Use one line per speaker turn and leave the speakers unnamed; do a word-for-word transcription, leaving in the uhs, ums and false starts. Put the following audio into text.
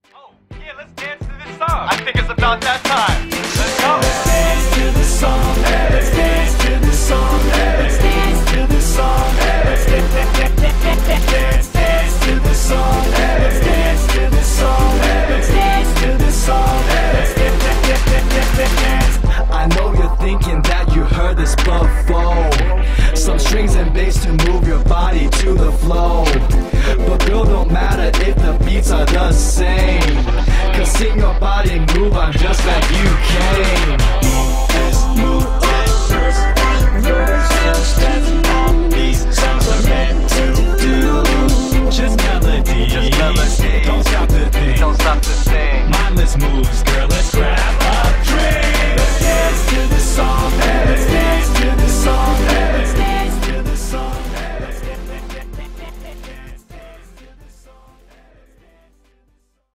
Oh, yeah, let's dance to this song. I think it's about that time. Let's go.
Let's dance to this song. Let's dance to this song. Let's dance to this song. Let's dance to this song. Let's dance to this song. Let's dance to this song. I know you're thinking that you heard this before. Some strings and bass to move your body to the flow. But girl, don't matter if the beats are the same, 'cause seeing your body move, I'm just like you came.